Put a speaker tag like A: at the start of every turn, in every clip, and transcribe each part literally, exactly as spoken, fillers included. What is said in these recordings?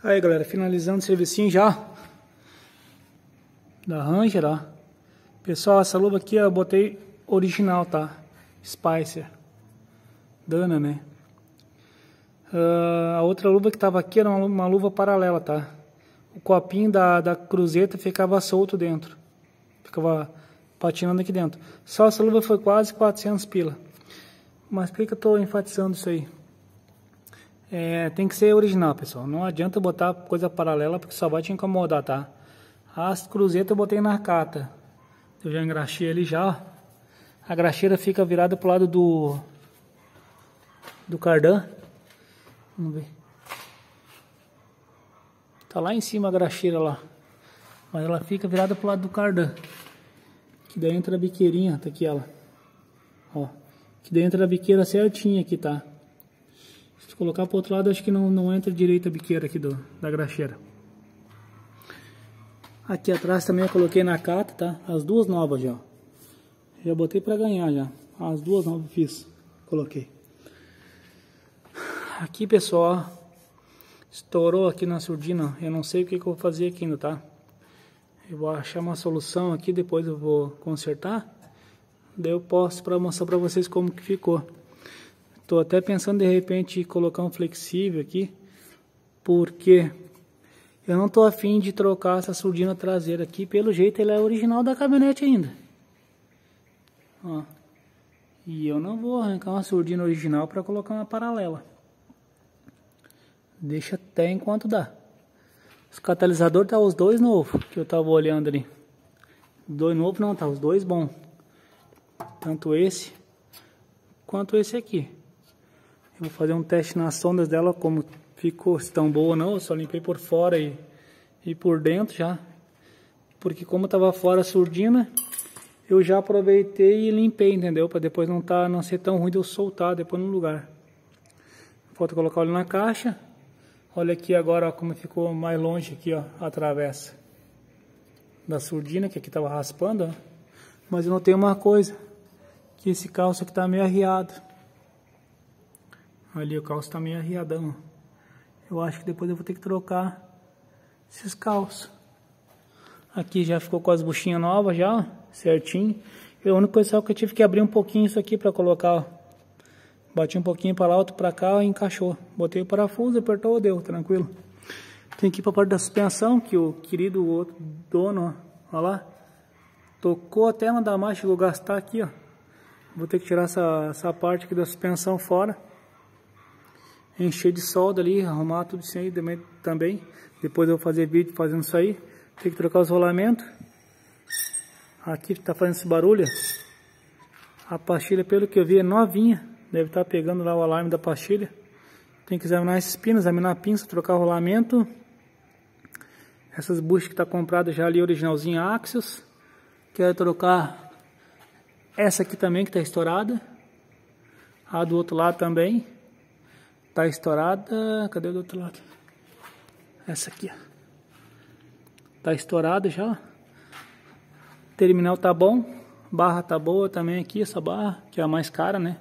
A: Aí galera, finalizando o servicinho já da Ranger, ó. Pessoal, essa luva aqui eu botei original, tá? Spicer Dana, né? Uh, a outra luva que tava aqui era uma, uma luva paralela, tá? O copinho da, da cruzeta ficava solto dentro, ficava patinando aqui dentro. Só essa luva foi quase quatrocentos pila. Mas por que que eu tô enfatizando isso aí? É, tem que ser original, pessoal. Não adianta botar coisa paralela porque só vai te incomodar, tá? As cruzetas eu botei na cata. Eu já engraxei ali já, ó. A graxeira fica virada pro lado do do cardan. Vamos ver. Tá lá em cima a graxeira lá. Mas ela fica virada pro lado do cardan. Que daí entra a biqueirinha, tá aqui ela. Ó. Que daí entra a biqueira certinha aqui, tá? Se colocar pro outro lado, acho que não, não entra direito a biqueira aqui do, da graxeira. Aqui atrás também eu coloquei na cata, tá? As duas novas já. Já botei pra ganhar já. As duas novas eu fiz. Coloquei. Aqui, pessoal, ó, estourou aqui na surdina. Eu não sei o que, que eu vou fazer aqui ainda, tá? Eu vou achar uma solução aqui, depois eu vou consertar. Daí eu posto pra mostrar pra vocês como que ficou. Tô até pensando de repente colocar um flexível aqui, porque eu não tô afim de trocar essa surdina traseira aqui. Pelo jeito ela é original da caminhonete ainda. Ó. E eu não vou arrancar uma surdina original para colocar uma paralela. Deixa até enquanto dá. Os catalisadores tá os dois novos que eu tava olhando ali. Dois novos não, tá os dois bons. Tanto esse quanto esse aqui. Eu vou fazer um teste nas sondas dela, como ficou, se tão boa ou não. Eu só limpei por fora e, e por dentro já. Porque como tava fora a surdina, eu já aproveitei e limpei, entendeu? Para depois não, tá, não ser tão ruim de eu soltar depois no lugar. Falta colocar óleo na caixa. Olha aqui agora, ó, como ficou mais longe aqui, ó, a travessa da surdina, que aqui tava raspando, ó. Mas eu notei uma coisa, que esse calço aqui tá meio arriado. Ali o calço tá meio arriadão. Eu acho que depois eu vou ter que trocar esses calços. Aqui já ficou com as buchinhas novas já, ó, certinho. E o único coisa que eu tive que abrir um pouquinho isso aqui para colocar, ó. Bati um pouquinho para lá, outro para cá e encaixou. Botei o parafuso, apertou, deu, tranquilo. Tem que ir para a parte da suspensão, que o querido outro dono, ó, ó lá, tocou até mandar mais, chegou a gastar aqui, ó. Vou ter que tirar essa, essa parte aqui da suspensão fora. Encher de solda ali, arrumar tudo isso aí também. Depois eu vou fazer vídeo fazendo isso aí. Tem que trocar os rolamentos. Aqui tá fazendo esse barulho. A pastilha, pelo que eu vi, é novinha. Deve estar pegando lá o alarme da pastilha. Tem que examinar esses pinos, examinar a pinça, trocar o rolamento. Essas buchas que tá comprada já ali, originalzinha Axios. Quero trocar essa aqui também que tá estourada. A do outro lado também tá estourada. Cadê do outro lado? Essa aqui, ó. Tá estourada já. Terminal tá bom. Barra tá boa também aqui, essa barra, que é a mais cara, né?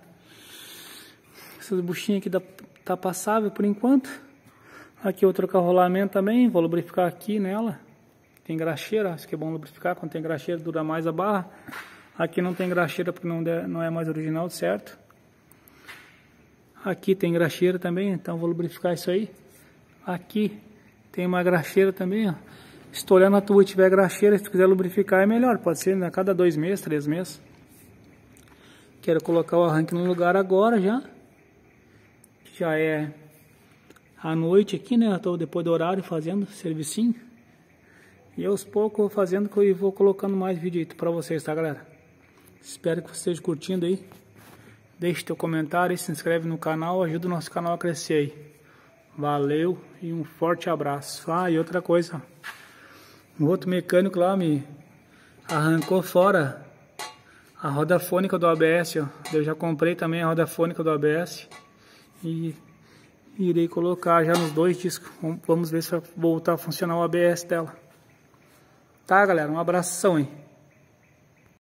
A: Essas buchinhas aqui tá passável por enquanto. Aqui eu vou trocar o rolamento também. Vou lubrificar aqui nela. Tem graxeira, acho que é bom lubrificar. Quando tem graxeira dura mais a barra. Aqui não tem graxeira porque não, não é mais original, certo? Aqui tem graxeira também, então vou lubrificar isso aí. Aqui tem uma graxeira também, ó. Se tu olhar na tua e tiver graxeira, se tu quiser lubrificar é melhor. Pode ser a cada dois meses, três meses. Quero colocar o arranque no lugar agora já. Já é à noite aqui, né? Eu tô depois do horário fazendo servicinho. E aos poucos eu vou fazendo que eu vou colocando mais vídeo aí pra vocês, tá, galera? Espero que você esteja curtindo aí. Deixe teu comentário e se inscreve no canal. Ajuda o nosso canal a crescer aí. Valeu e um forte abraço. Ah, e outra coisa. O outro mecânico lá me arrancou fora a roda fônica do A B S, ó. Eu já comprei também a roda fônica do A B S. E irei colocar já nos dois discos. Vamos ver se vai voltar a funcionar o A B S dela. Tá, galera? Um abração, hein?